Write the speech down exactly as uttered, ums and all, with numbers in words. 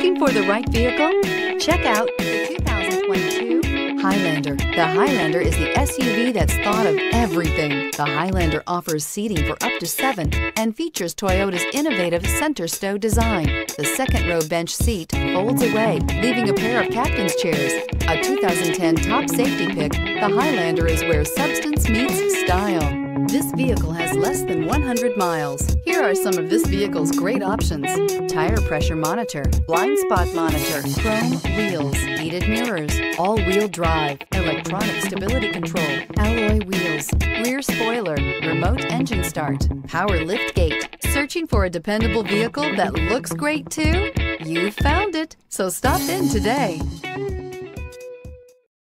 Looking for the right vehicle? Check out the two thousand twenty-two Highlander. The Highlander is the S U V that's thought of everything. The Highlander offers seating for up to seven and features Toyota's innovative center stow design. The second row bench seat folds away, leaving a pair of captain's chairs. A two thousand ten top safety pick, the Highlander is where substance meets style. This vehicle has less than one hundred miles. Here are some of this vehicle's great options: tire pressure monitor, blind spot monitor, chrome wheels, heated mirrors, all-wheel drive, electronic stability control, alloy wheels, rear spoiler, remote engine start, power liftgate. Searching for a dependable vehicle that looks great too? You found it, so stop in today.